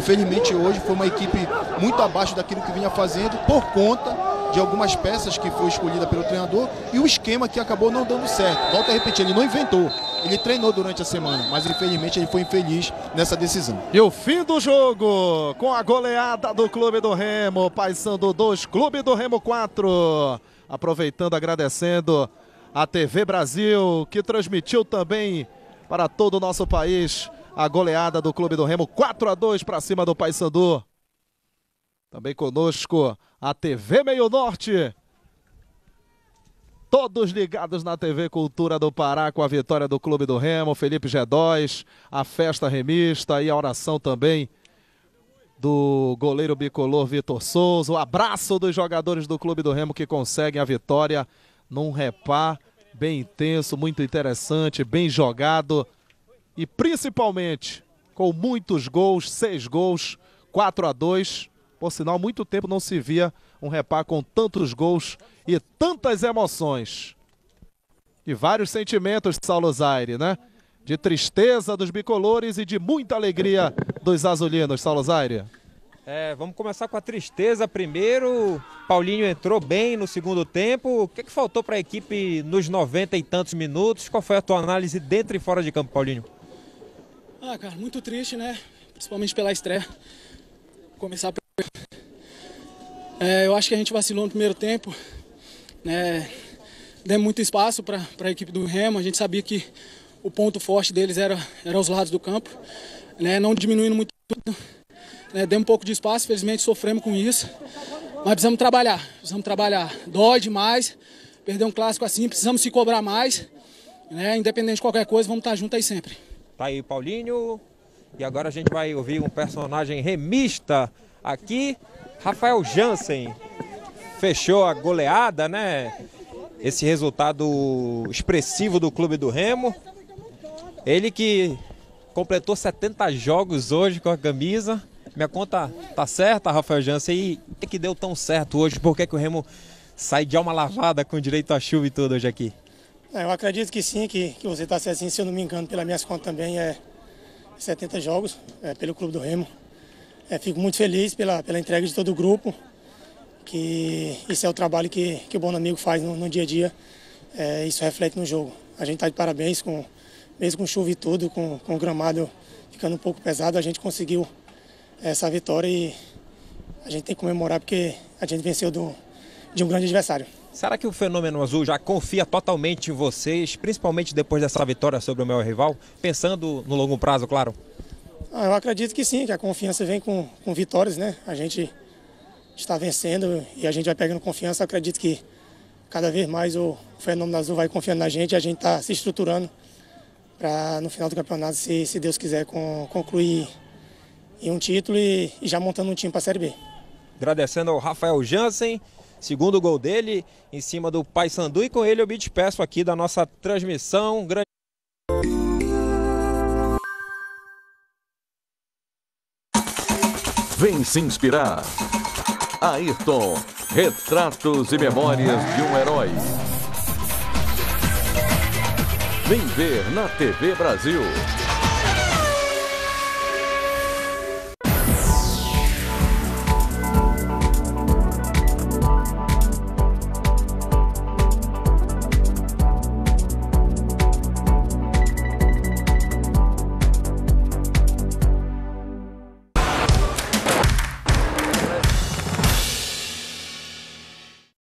Infelizmente hoje foi uma equipe muito abaixo daquilo que vinha fazendo por conta de algumas peças que foi escolhida pelo treinador e o esquema que acabou não dando certo. Volto a repetir, ele não inventou, ele treinou durante a semana, mas infelizmente ele foi infeliz nessa decisão. E o fim do jogo com a goleada do Clube do Remo, Paysandu 2, Clube do Remo 4. Aproveitando, agradecendo a TV Brasil, que transmitiu também para todo o nosso país a goleada do Clube do Remo, 4-2 para cima do Paysandu. Também conosco a TV Meio Norte. Todos ligados na TV Cultura do Pará com a vitória do Clube do Remo, Felipe G2, a festa remista e a oração também do goleiro bicolor Vitor Souza. O abraço dos jogadores do Clube do Remo que conseguem a vitória num repá bem intenso, muito interessante, bem jogado e principalmente com muitos gols, 6 gols, 4-2. Por sinal, muito tempo não se via um repá com tantos gols e tantas emoções. E vários sentimentos de Saulo Zaire, né? De tristeza dos bicolores e de muita alegria dos azulinos, Saulo Zaire. Vamos começar com a tristeza primeiro. Paulinho entrou bem no segundo tempo. O que faltou para a equipe nos 90 e tantos minutos? Qual foi a tua análise dentro e fora de campo, Paulinho? Cara, muito triste, né? Principalmente pela estreia. Começar eu acho que a gente vacilou no primeiro tempo, né? Demos muito espaço para a equipe do Remo. A gente sabia que o ponto forte deles era os lados do campo, né? Não diminuindo muito, né? Demos um pouco de espaço, felizmente sofremos com isso, mas precisamos trabalhar. Dói demais, perder um clássico assim, precisamos se cobrar mais, né? Independente de qualquer coisa, vamos estar juntos aí sempre. Tá aí, Paulinho. E agora a gente vai ouvir um personagem remista aqui, Rafael Jansen. Fechou a goleada, né? Esse resultado expressivo do Clube do Remo. Ele que completou 70 jogos hoje com a camisa. Minha conta tá certa, Rafael Jansen? E o que deu tão certo hoje? Por que o Remo sai de alma lavada com direito a chuva e tudo hoje aqui? Eu acredito que sim, que você está certo, se eu não me engano, pelas minhas contas também 70 jogos pelo Clube do Remo. Fico muito feliz pela entrega de todo o grupo, que esse é o trabalho que o Bonamigo faz no dia a dia. Isso reflete no jogo. A gente está de parabéns, mesmo com chuva e tudo, com o gramado ficando um pouco pesado, a gente conseguiu essa vitória e a gente tem que comemorar porque a gente venceu de um grande adversário. Será que o Fenômeno Azul já confia totalmente em vocês, principalmente depois dessa vitória sobre o maior rival, pensando no longo prazo, claro? Eu acredito que sim, que a confiança vem com vitórias, né? A gente está vencendo e a gente vai pegando confiança. Eu acredito que cada vez mais o Fenômeno Azul vai confiando na gente e a gente está se estruturando para no final do campeonato, se Deus quiser, concluir em um título e já montando um time para a Série B. Agradecendo ao Rafael Jansen, segundo gol dele em cima do Paysandu, e com ele eu me despeço aqui da nossa transmissão. Vem se inspirar. Ayrton, retratos e memórias de um herói. Vem ver na TV Brasil.